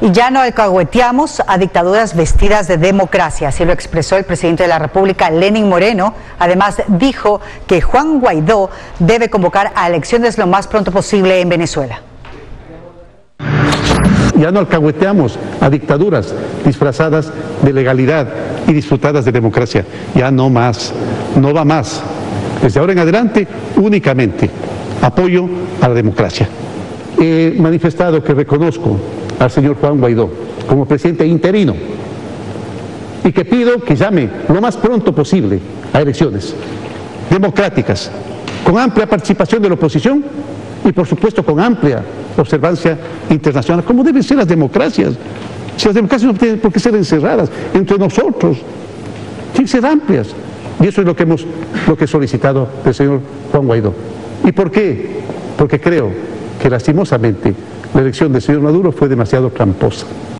Y ya no alcahueteamos a dictaduras vestidas de democracia, así lo expresó el presidente de la República, Lenín Moreno. Además, dijo que Juan Guaidó debe convocar a elecciones lo más pronto posible en Venezuela. Ya no alcahueteamos a dictaduras disfrazadas de legalidad y disfrutadas de democracia. Ya no más, no va más. Desde ahora en adelante, únicamente apoyo a la democracia. He manifestado que reconozco al señor Juan Guaidó como presidente interino y que pido que llame lo más pronto posible a elecciones democráticas, con amplia participación de la oposición y por supuesto con amplia observancia internacional, como deben ser las democracias. Si las democracias no tienen por qué ser encerradas entre nosotros, tienen que ser amplias. Y eso es lo que he solicitado del señor Juan Guaidó. ¿Y por qué? Porque creo que lastimosamente la elección del señor Maduro fue demasiado tramposa.